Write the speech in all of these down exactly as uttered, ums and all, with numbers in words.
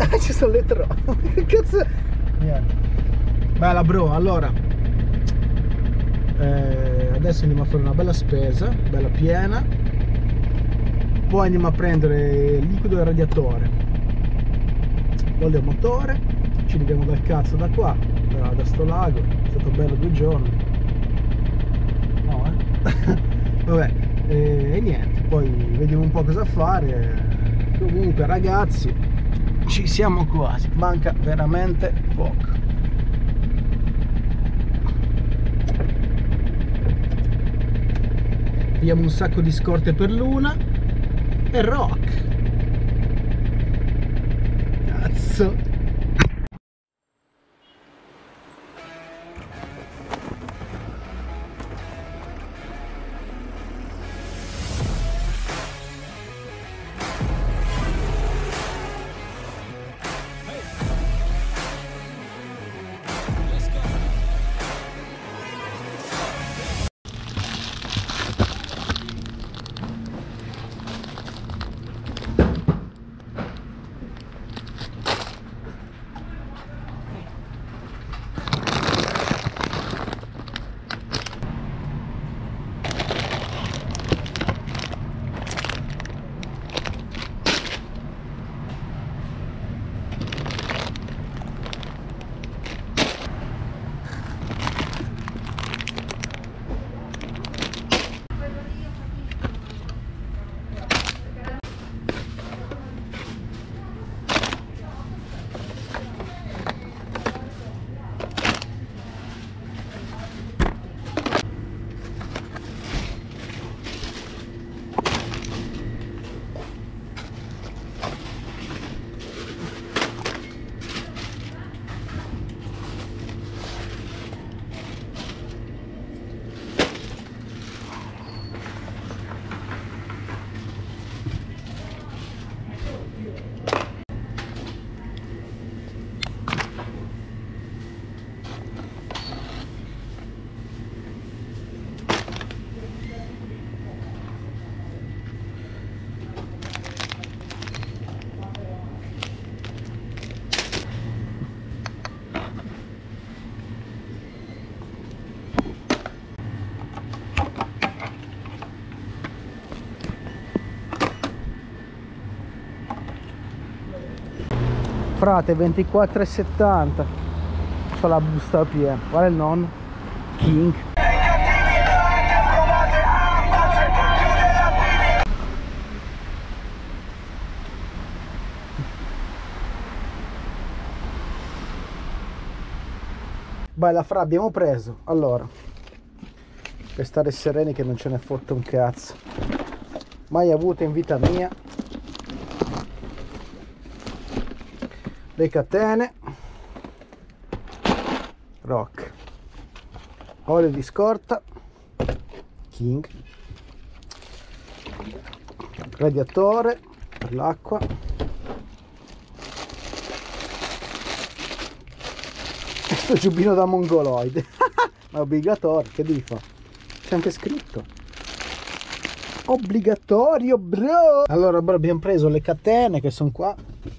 Ci sono le troie. Che cazzo? Niente. Bella bro, allora eh, adesso andiamo a fare una bella spesa, bella piena. Poi andiamo a prendere il liquido del radiatore, l'olio motore. Ci leviamo dal cazzo da qua, da, da sto lago. È stato bello due giorni. No eh? Vabbè, e, e niente, poi vediamo un po' cosa fare. Comunque ragazzi, ci siamo quasi, manca veramente poco. Abbiamo un sacco di scorte per l'una e rock. Cazzo. Frate, ventiquattro e settanta. C'ho la busta piena. Guarda il nonno King. Bella fra, abbiamo preso. Allora, per stare sereni che non ce ne fotte un cazzo. Mai avuto in vita mia. Le catene rock, olio di scorta King, radiatore per l'acqua, questo giubbino da mongoloide. Ma è obbligatorio, che devi fare? C'è anche scritto obbligatorio bro. Allora bro, abbiamo preso le catene che sono qua.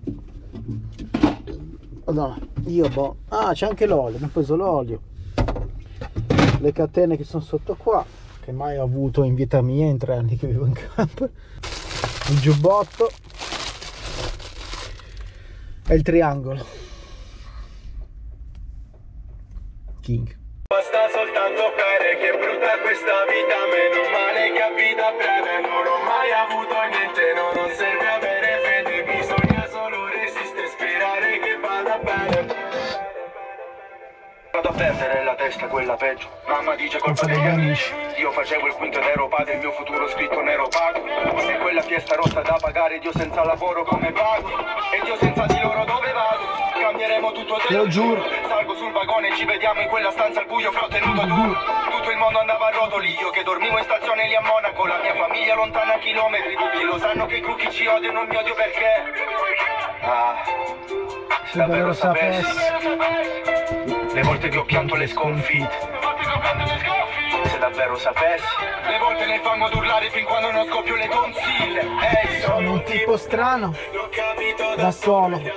No, io boh. Ah, c'è anche l'olio, abbiamo preso l'olio. Le catene che sono sotto qua, che mai ho avuto in vita mia in tre anni che vivo in campo. Il giubbotto e il triangolo King. Basta soltanto bere, che brutta questa vita, meno male che a vita breve non ho mai avuto niente, no, non serve avere fede, bisogna solo resistere, sperare che vada bene. Vado a perdere la testa, quella peggio, mamma dice colpa degli amici, io facevo il quinto ed ero padre, il mio futuro scritto nero pago, e quella fiesta rossa da pagare, Dio senza lavoro come pago, e Dio senza di loro dove vado, cambieremo tutto, te lo giuro, salgo sul vagone, ci vediamo in quella stanza al buio, frò tenuto duro, tutto il mondo andava a rotoli, io che dormivo in stazione lì a Monaco, la mia famiglia lontana a chilometri, tutti lo sanno che i crocchi ci odiano, non mi odio perché, ah, se davvero sapessi, le volte che ho pianto le sconfitte, se davvero sapessi, le volte nel fango ad urlare fin quando non scoppio le tonsille, ehi, Sono un tipo strano da solo.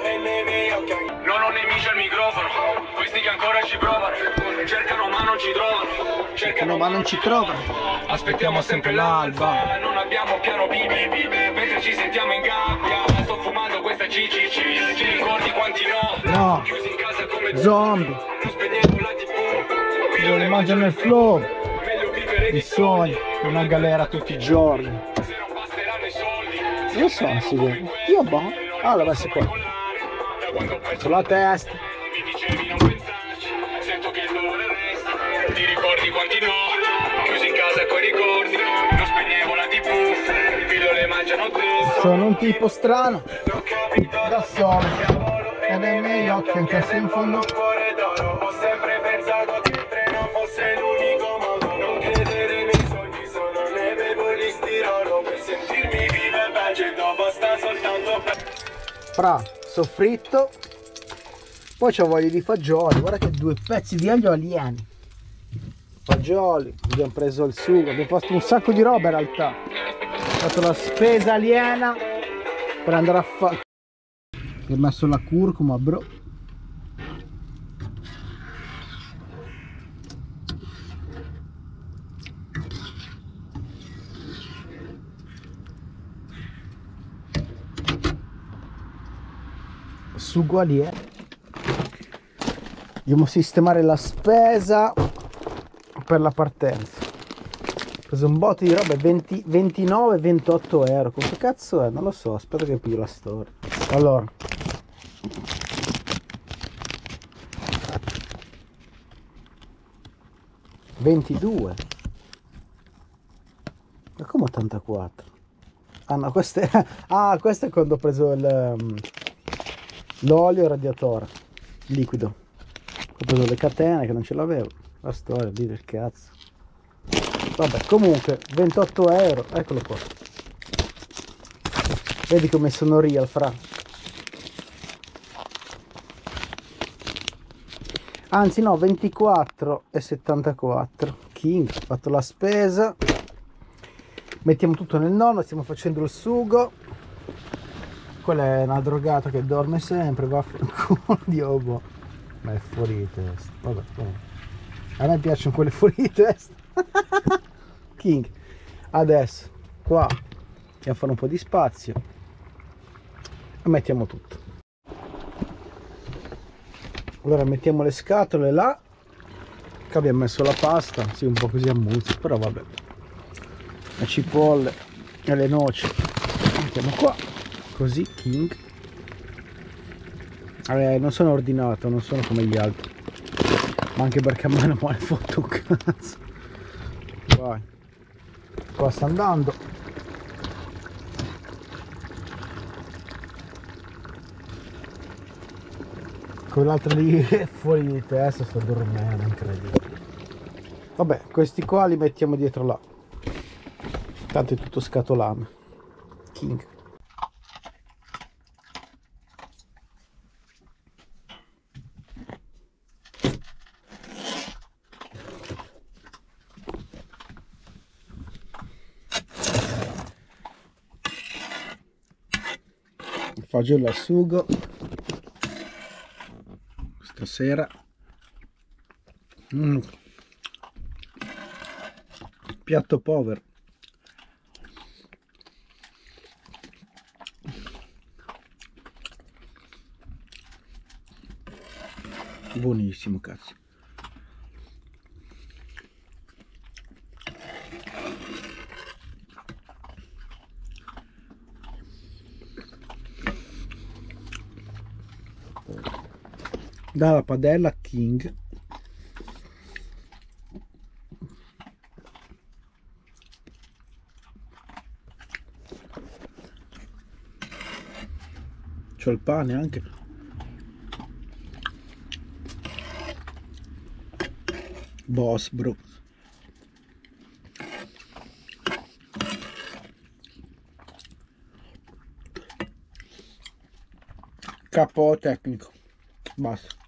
e nei miei occhi. Non ho nemici al microfono, questi che ancora ci provano, cercano ma non ci trovano, cercano ma non ci trovano. Aspettiamo sempre l'alba, non abbiamo piano B B B, mentre ci sentiamo in gabbia. Sto fumando questa C C C, ti ricordi quanti no? No, Chiusi in casa come zombie, non spegnevo la tivù, dove mangiano il flow, meglio vivere i di sogni, una galera tutti i giorni. se non basteranno i soldi. Io so, sì, io boh. Ah, l'ho messo qua. Sulla testa. Mi dicevi non pensarci, sento che il dolore resta. Ti ricordi quanti no? Chiusi in casa coi ricordi, non spegnevo la tivù, pillole mangiano te. Sono un tipo strano, da solo, e nei miei occhi anche se in fondo. Ho sempre pensato che il treno fosse l'unico modo. Non credere nei sogni, sono neve di stirolo. Per sentirmi vivo e vegeto basta soltanto per... Fra, soffritto. Poi c'ho voglia di fagioli. Guarda che due pezzi di aglio alieni. Fagioli, abbiamo preso il sugo, abbiamo fatto un sacco di roba in realtà. Ho fatto la spesa aliena per andare a fare. Ho messo la curcuma, bro. Sugo alieno. Dobbiamo sistemare la spesa per la partenza. Ho preso un botto di roba, venti, ventinove ventotto euro. Come cazzo è? Non lo so, aspetta che piglio la storia. Allora, ventidue. Ma come ottantaquattro? Ah no, questo è, ah, questo è quando ho preso il, l'olio radiatore liquido. Ho preso le catene che non ce l'avevo. La storia lì del cazzo. Vabbè, comunque ventotto euro, eccolo qua. Vedi come sono real, fra. Anzi no, ventiquattro e settantaquattro. King, ho fatto la spesa. Mettiamo tutto nel nonno, stiamo facendo il sugo. Quella è una drogata che dorme sempre, va a Dio boh. Ma è fuori di testa. Vabbè, vabbè. A me piacciono quelle fuori di testa. King. Adesso qua andiamo a fare un po' di spazio e mettiamo tutto. Allora mettiamo le scatole là, che abbiamo messo la pasta, sì, un po' così a muzzi, però vabbè. Le cipolle e le noci mettiamo qua, così. King. Eh, non sono ordinato, non sono come gli altri, ma anche perché a me non vuole foto un cazzo. Vai, qua sta andando. Quell'altro lì è fuori di testa, sto dormendo, incredibile. Vabbè, questi qua li mettiamo dietro là, tanto è tutto scatolame. King. Fagioli al sugo stasera. mm. Piatto povero. Buonissimo, cazzo. Dalla padella King. C'ho il pane anche. Boss, bro. Capo tecnico. Basta.